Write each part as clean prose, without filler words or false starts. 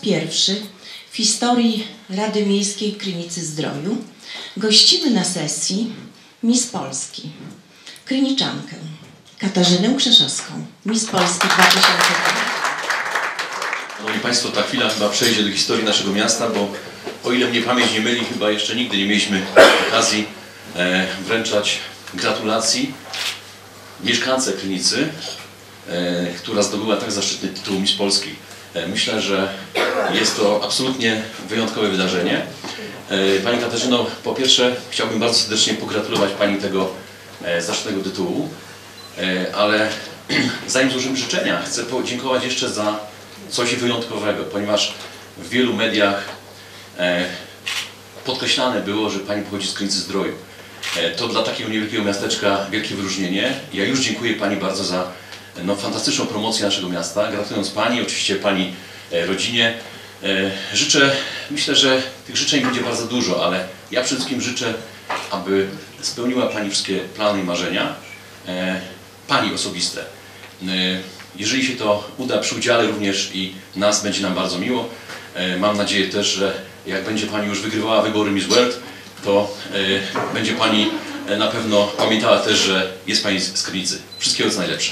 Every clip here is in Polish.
pierwszy w historii Rady Miejskiej Krynicy-Zdroju gościmy na sesji Miss Polski, Kryniczankę Katarzynę Krzeszowską, Miss Polski 2002. Szanowni Państwo, ta chwila chyba przejdzie do historii naszego miasta, bo o ile mnie pamięć nie myli, chyba jeszcze nigdy nie mieliśmy okazji wręczać gratulacji mieszkance Krynicy, która zdobyła tak zaszczytny tytuł Miss Polski. Myślę, że jest to absolutnie wyjątkowe wydarzenie. Pani Katarzyno, po pierwsze chciałbym bardzo serdecznie pogratulować Pani tego zaszczytnego tytułu, ale zanim złożymy życzenia, chcę podziękować jeszcze za coś wyjątkowego, ponieważ w wielu mediach podkreślane było, że Pani pochodzi z Krynicy-Zdroju. To dla takiego niewielkiego miasteczka wielkie wyróżnienie. Ja już dziękuję Pani bardzo za fantastyczną promocję naszego miasta. Gratulując Pani, oczywiście Pani rodzinie. Życzę, myślę, że tych życzeń będzie bardzo dużo, ale ja przede wszystkim życzę, aby spełniła Pani wszystkie plany i marzenia, Pani osobiste. Jeżeli się to uda przy udziale również i nas, będzie nam bardzo miło. Mam nadzieję też, że jak będzie Pani już wygrywała wybory Miss World, to będzie Pani na pewno pamiętała też, że jest Pani z Krynicy. Wszystkiego co najlepsze.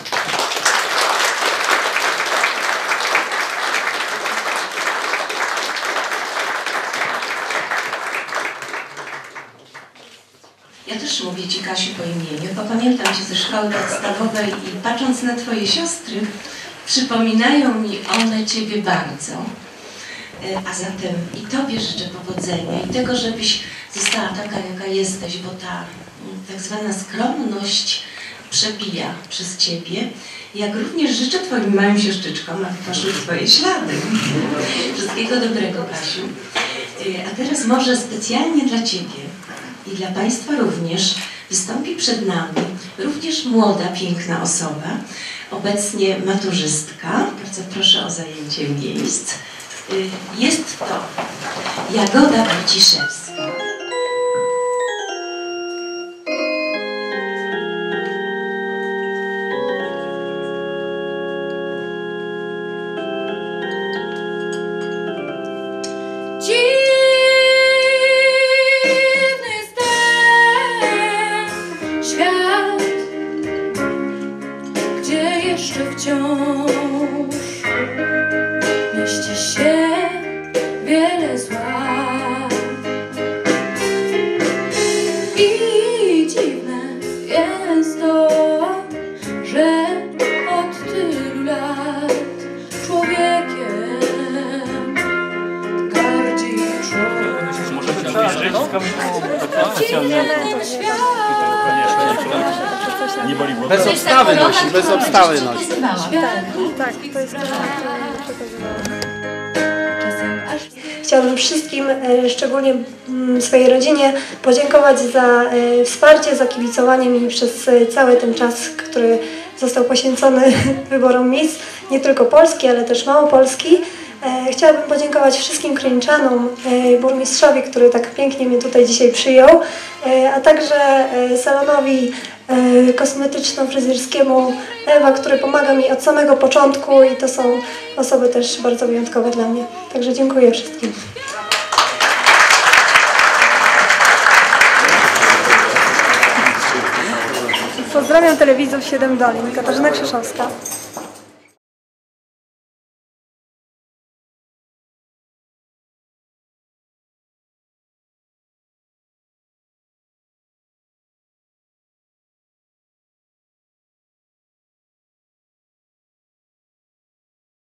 Ja też mówię Ci, Kasiu, po imieniu, bo pamiętam Cię ze szkoły podstawowej i patrząc na Twoje siostry, przypominają mi one Ciebie bardzo. A zatem i Tobie życzę powodzenia i tego, żebyś została taka, jaka jesteś, bo ta tak zwana skromność przebija przez Ciebie. Jak również życzę Twoim małym siostrzyczkom, aby poszły Twoje ślady. Wszystkiego dobrego, Kasiu. A teraz może specjalnie dla Ciebie i dla Państwa również wystąpi przed nami również młoda, piękna osoba, obecnie maturzystka. Bardzo proszę o zajęcie miejsc. Jest to Jagoda Wojciszewska. Bez obstawy nosi, bez obstawy nosi. Tak, to jest Chciałabym wszystkim, szczególnie swojej rodzinie, podziękować za wsparcie, za kibicowanie mi przez cały ten czas, który został poświęcony wyborom Miss, nie tylko Polski, ale też Małopolski. Chciałabym podziękować wszystkim kryniczanom, burmistrzowi, który tak pięknie mnie tutaj dzisiaj przyjął, a także salonowi kosmetyczno-fryzjerskiemu Ewa, który pomaga mi od samego początku i to są osoby też bardzo wyjątkowe dla mnie. Także dziękuję wszystkim. Pozdrawiam telewidzów 7 Dolin. Katarzyna Krzeszowska.